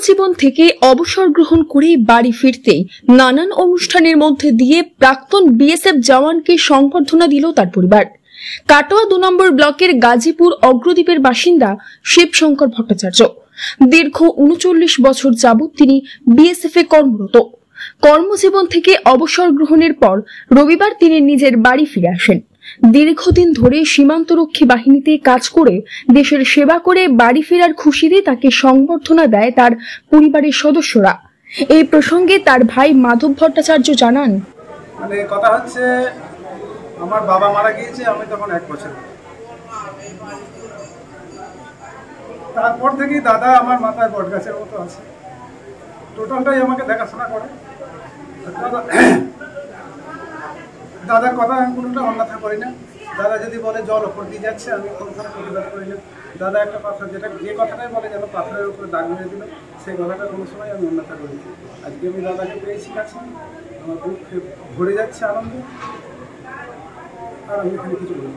কর্মজীবন থেকে অবসর গ্রহণ করে বাড়ি ফিরতেই নানান অনুষ্ঠানের মধ্যে দিয়ে প্রাক্তন বিএসএফ জওয়ানকে সংবর্ধনা দিল তার পরিবার। কাটোয়া 2 নম্বর ব্লকের গাজীপুর অগ্রদ্বীপের বাসিন্দা শিবশঙ্কর ভট্টাচার্য। দীর্ঘ ৩৯ বছর যাবৎ তিনি বিএসএফ এ কর্মরত। কর্মজীবন থেকে অবসর গ্রহণের পর রবিবার তিনি নিজের বাড়ি ফিরে আসেন। দীর্ঘদিন ধরে সীমান্তরক্ষী বাহিনীতে কাজ করে দেশের সেবা করে বাড়ি ফেরার খুশিতে তাকে সংবর্ধনা দেয় তার পরিবারের সদস্যরা। এই প্রসঙ্গে তার ভাই মাধব ভট্টাচার্য জানান, কথা হচ্ছে আমার বাবা মারা গিয়েছে, আমি তখন 1 বছর। তারপর থেকেই দাদা আমার মাথায় বট গাছের মতো আছে, টোটালটাই আমাকে দেখাশোনা করে। দাদার কথা আমি কোনোটা অন্যথা করি না। দাদা যদি বলে জল ওপর দিয়ে যাচ্ছে, আমি কোনোখানে প্রতিবাদ করি না। দাদা একটা পাথর, যে কথাটাই বলে যেন পাথরের উপরে দাগ মেরে দিল, সেই কথাটা কোনো সময় আমি অন্যথা করি না। আজকে আমি দাদাকে পেয়েছি কাছে, আমার বুক ভরে যাচ্ছে আনন্দ, আর আমি এখানে কিছু বলবো।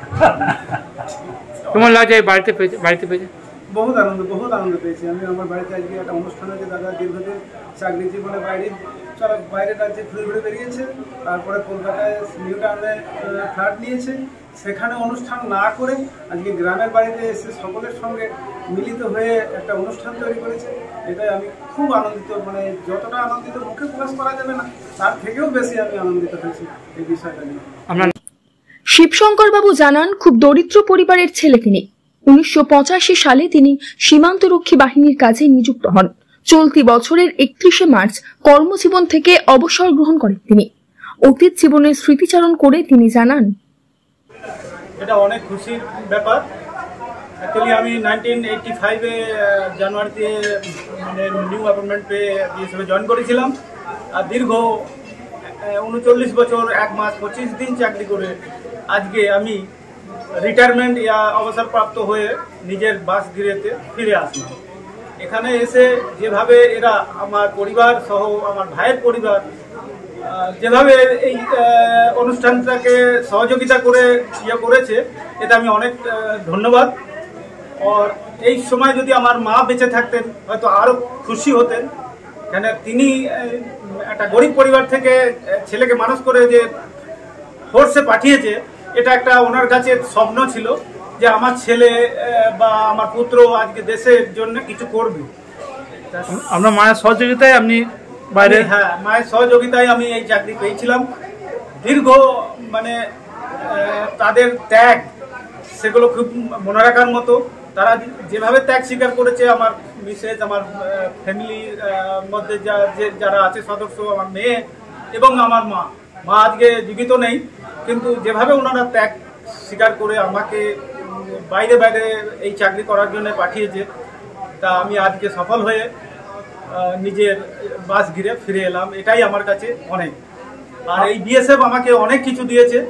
তোমার লাগে বাড়িতে পেয়েছে বহুত আনন্দ পেয়েছি আমি। আমার বাড়িতে আজকে একটা অনুষ্ঠান হয়েছে। দাদা দীর্ঘদিন চাকরি জীবনে বাইরের রাজ্যে ঘুরে বেরিয়েছে, তারপরে কলকাতায় নিউ টাউনে ফ্ল্যাট নিয়েছে। সেখানে অনুষ্ঠান না করে আজকে গ্রামের বাড়িতে এসে সকলের সঙ্গে মিলিত হয়ে একটা অনুষ্ঠান তৈরি করেছে। এটাই আমি খুব আনন্দিত, যতটা আনন্দিত মুখে প্রকাশ করা যাবে না, তার থেকেও বেশি আমি আনন্দিত হয়েছি এই বিষয়টা নিয়ে। শিবশঙ্কর বাবু জানান, খুব দরিদ্র পরিবারের ছেলে তিনি। 1985 সালে তিনি সীমান্তরক্ষী বাহিনীর কাজে নিযুক্ত হন। চলতি বছরের 31শে মার্চ কর্মজীবন থেকে অবসর গ্রহণ করেন তিনি। অতীত জীবনের স্মৃতিচারণ করে তিনি জানান, এটা অনেক খুশির ব্যাপার। অ্যাকচুয়ালি আমি 1985-এ জানুয়ারিতে নিউ অ্যাপয়েন্টমেন্ট পেয়ে বিএসএফে জয়েন করেছিলাম। আর দীর্ঘ 39 বছর 1 মাস 25 দিন চাকরি করে আজকে আমি রিটায়ারমেন্ট অবসরপ্রাপ্ত হয়ে নিজের বাসগৃহেতে ফিরে আসলাম। এখানে এসে যেভাবে এরা আমার পরিবার সহ আমার ভাইয়ের পরিবার যেভাবে এই অনুষ্ঠানটাকে সহযোগিতা করে করেছে, এটা আমি অনেক ধন্যবাদ। আর এই সময় যদি আমার মা বেঁচে থাকতেন হয়তো আরও খুশি হতেন, কেন তিনি একটা গরিব পরিবার থেকে ছেলেকে মানুষ করে যে ফোর্সে পাঠিয়েছে, এটা একটা ওনার কাছে স্বপ্ন ছিল যে আমার ছেলে বা আমার পুত্র আজকে দেশের জন্য কিছু করবে। আপনার মায়ের সহযোগিতায় আপনি বাইরে? হ্যাঁ, মায়ের সহযোগিতায় আমি এই চাকরি পেয়েছিলাম। দীর্ঘ তাদের ত্যাগ, সেগুলো খুব মনে রাখার মতো। তারা যেভাবে ত্যাগ স্বীকার করেছে, আমার মিসেস, আমার ফ্যামিলির মধ্যে যারা আছে সদস্য, আমার মেয়ে এবং আমার মা আজকে জীবিত নেই, কিন্তু যেভাবে ওনারা ত্যাগ স্বীকার করে আমাকে বাইরে এই চাকরি করার জন্য পাঠিয়েছে, তা আমি আজকে সফল হয়ে নিজের বাসগৃহে ফিরে এলাম। এটাই আমার কাছে অনেক। আর এই বিএসএফ আমাকে অনেক কিছু দিয়েছে।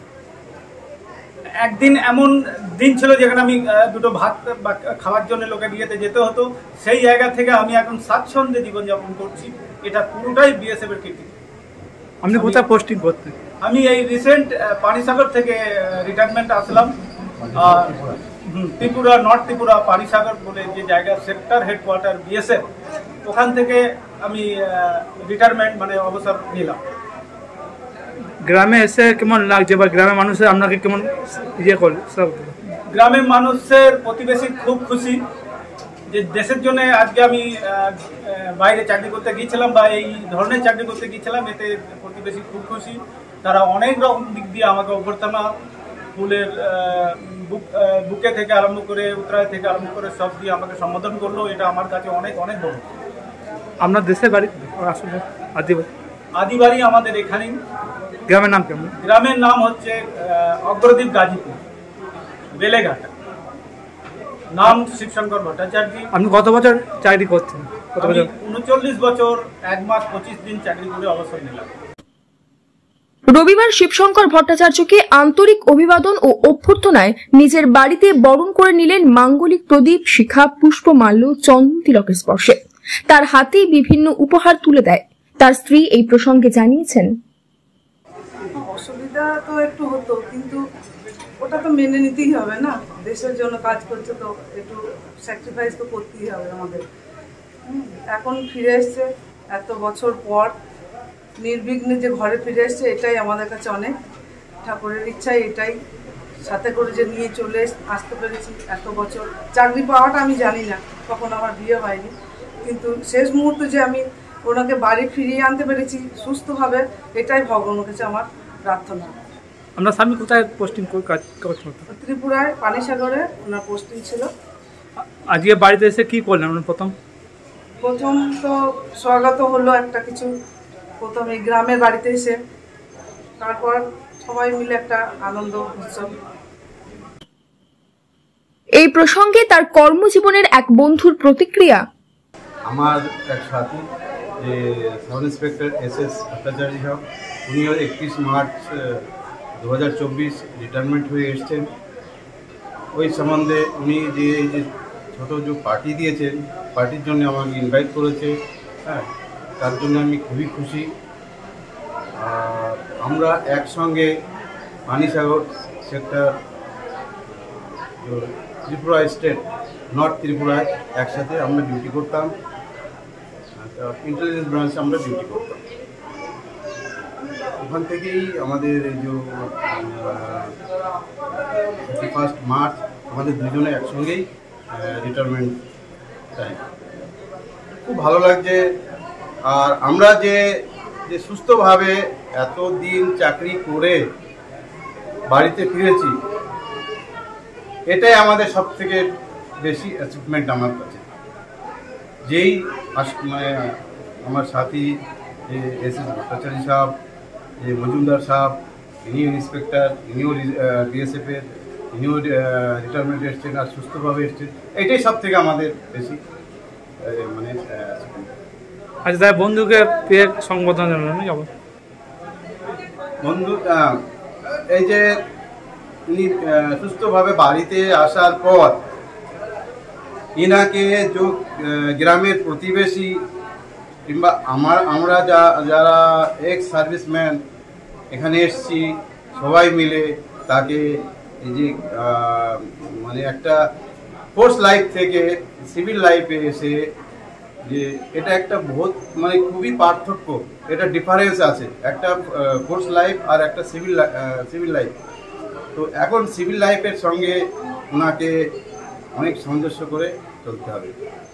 একদিন এমন দিন ছিল যেখানে আমি দুটো ভাত খাওয়ার জন্য লোকের বিয়েতে যেতে হতো, সেই জায়গা থেকে আমি এখন স্বাচ্ছন্দ্যে জীবনযাপন করছি। এটা পুরোটাই বিএসএফ এর কৃতিত্ব। আপনি কোথায় পোস্টিং করতেন? আমি এই রিসেন্ট পানিসাগর থেকে রিটায়ারমেন্ট আসলাম। ত্রিপুরা, নর্থ ত্রিপুরা পানিসাগর বলে যে জায়গা, সেক্টর হেডকোয়ার্টার বিএসএফ, ওখান থেকে আমি রিটায়ারমেন্ট অবসর নিলাম। গ্রামে এসে কেমন লাগছে, বা গ্রামের মানুষের আপনাকে কেমন করে? গ্রামের মানুষের, প্রতিবেশী খুব খুশি যে দেশের জন্য আজকে আমি বাইরে চাকরি করতে গিয়েছিলাম বা এই ধরনের চাকরি করতে গিয়েছিলাম, এতে প্রতিবেশী খুব খুশি। তারা অনেক রকম দিক দিয়ে আমাকে অভ্যর্থনা, ফুলের বুকে থেকে আরম্ভ করে, উত্তরায় থেকে আরম্ভ করে সব দিয়ে আমাকে সম্বোধন করলো। এটা আমার কাছে অনেক অনেক বড়। আপনার দেশের বাড়ি আসলে আদিবাড়ি আমাদের এখানেই। গ্রামের নাম কেমন? গ্রামের নাম হচ্ছে অগ্রদ্বীপ, গাজীপুর, বেলেঘাট। নাম শিবশঙ্কর ভট্টাচার্য। আপনি কত বছর চাকরি করছেন? 39 বছর 1 মাস 25 দিন চাকরি করে অবসর নিলাম। রবিবার শিবশঙ্কর ভট্টাচার্যকে আন্তরিক অভিবাদন ও অভ্যর্থনায় নিজের বাড়িতে বরণ করে নিলেন মাঙ্গলিক প্রদীপ, শিখা, পুষ্পমাল্য, চন্দন তিলকের স্পর্শে। তার হাতেই বিভিন্ন উপহার তুলে দেয়। তার স্ত্রী এই প্রসঙ্গে জানিয়েছেন, অসুবিধা তো একটু হতো, কিন্তু ওটা তো মেনে নিতেই হবে না। দেশের জন্য কাজ করছে তো একটু স্যাক্রিফাইস তো করতেই হবে আমাদের। এখন ফিরে এসছে এত বছর পর, নির্বিঘ্নে যে ঘরে ফিরে এসছে, এটাই আমাদের কাছে অনেক। ঠাকুরের ইচ্ছাই এটাই, সাথে করে যে নিয়ে চলে আসতে পেরেছি এত বছর। চাকরি পাওয়াটা আমি জানি না, তখন আমার বিয়ে হয়নি, কিন্তু শেষ মুহূর্তে যে আমি ওনাকে বাড়ি ফিরিয়ে আনতে পেরেছি সুস্থভাবে, এটাই ভগবানের কাছে আমার প্রার্থনা। আপনার স্বামী কোথায় পোস্টিং কাজ করছেন? ত্রিপুরায় পানিসাগরে ওনার পোস্টিং ছিল। আজকে বাড়িতে এসে কি করলেন? প্রথম তো স্বাগত হলো একটা কিছু, প্রথম এই গ্রামের বাড়িতে এসে, তারপর সবাই মিলে একটা আনন্দ উৎসব। এই প্রসঙ্গে তার কর্মজীবনের এক বন্ধুর প্রতিক্রিয়া। আমার এক সাথী যে সাব ইন্সপেক্টর SS ভট্টাচার্য সাহেব, উনিও 31 মার্চ 2024 রিটায়ারমেন্ট হয়ে এসছেন। ওই সম্বন্ধে উনি যে এই যে ছোটো যে পার্টি দিয়েছেন, পার্টির জন্য আমাকে ইনভাইট করেছে, হ্যাঁ, তার জন্য আমি খুবই খুশি। আমরা একসঙ্গে Panisagar sector Tripura state, north ত্রিপুরায় একসাথে আমরা ডিউটি করতাম, ইন্টেলিজেন্স ব্রাঞ্চে আমরা ডিউটি করতাম। ওখান থেকেই আমাদের এই যে 31 মার্চ আমাদের দুজনে একসঙ্গেই রিটায়ারমেন্ট টাইম। খুব ভালো লাগছে। আর আমরা যে সুস্থভাবে এতদিন চাকরি করে বাড়িতে ফিরেছি, এটাই আমাদের সব থেকে বেশি অ্যাচিভমেন্ট আমার কাছে। যেই মানে আমার সাথী যে SS ভট্টাচার্য সাহেব, যে মজুমদার সাহেব, ইনিও ইন্সপেক্টর, ইনিও BSF-এর, ইনিও রিটায়ারমেন্ট এসছেন আর সুস্থভাবে এসছেন, এটাই সব থেকে আমাদের বেশি মানে আচ্ছা, তাই বন্ধুকে পেয়ে সংবর্ধনা জানালেন কেমন? বন্ধু এই যে উনি সুস্থভাবে বাড়িতে আসার পর ইনাকে যে গ্রামের প্রতিবেশী কিংবা আমরা যারা এক্স সার্ভিসম্যান এখানে এসছি, সবাই মিলে তাকে এই যে মানে একটা ফোর্স লাইফ থেকে সিভিল লাইফে এসে, যে এটা একটা বহুত মানে খুবই পার্থক্য, এটা ডিফারেন্স আছে একটা ফোর্স লাইফ আর একটা সিভিল লাইফ। তো এখন সিভিল লাইফের সঙ্গে ওনাকে অনেক সামঞ্জস্য করে চলতে হবে।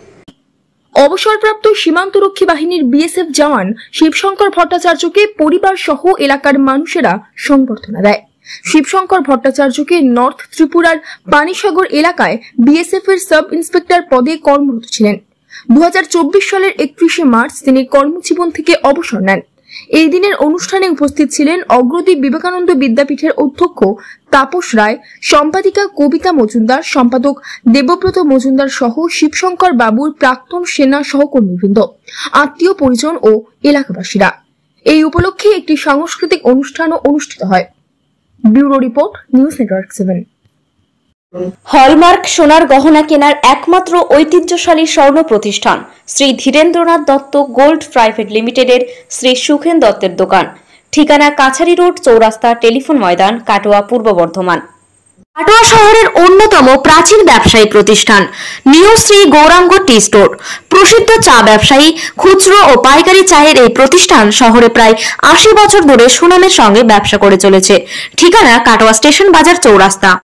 অবসরপ্রাপ্ত সীমান্তরক্ষী বাহিনীর BSF জওয়ান শিবশঙ্কর ভট্টাচার্যকে পরিবার সহ এলাকার মানুষেরা সংবর্ধনা দেয়। শিবশঙ্কর ভট্টাচার্যকে নর্থ ত্রিপুরার পানিসাগর এলাকায় BSF এর সাব ইন্সপেক্টর পদে কর্মরত ছিলেন। 2024 সালের 31 মার্চ তিনি কর্মজীবন থেকে অবসর নেন। এই দিনের অনুষ্ঠানে উপস্থিত ছিলেন অগ্রদীপ বিবেকানন্দ বিদ্যাপীঠের অধ্যক্ষ তাপস রায়, সম্পাদিকা কবিতা মজুমদার, সম্পাদক দেবব্রত মজুমদার সহ শিবশঙ্কর বাবুর প্রাক্তন সেনা সহকর্মীবৃন্দ, আত্মীয় পরিজন ও এলাকাবাসীরা। এই উপলক্ষে একটি সাংস্কৃতিক অনুষ্ঠানও অনুষ্ঠিত হয়। Bureau report, news network 7। Hallmark সোনার গহনা কেনার একমাত্র ঐতিহ্যশালী স্বর্ণ প্রতিষ্ঠান শ্রী ধীরেন্দ্রনাথ দত্ত গোল্ড প্রাইভেট লিমিটেডের শ্রী সুখেন দত্তের দোকান। ঠিকানা কাছারি রোড, চৌরাস্তা, টেলিফোন ময়দান, কাটোয়া, পূর্ব বর্ধমান। কাটোয়া শহরের অন্যতম প্রাচীন ব্যবসায়ী প্রতিষ্ঠান new Shri Gouranga tea store. প্রসিদ্ধ চা ব্যবসায়ী, খুচরো ও পাইকারি চায়ের এই প্রতিষ্ঠান শহরে প্রায় 80 বছর ধরে সুনামের সঙ্গে ব্যবসা করে চলেছে। ঠিকানা কাটোয়া স্টেশন বাজার, চৌরাস্তা।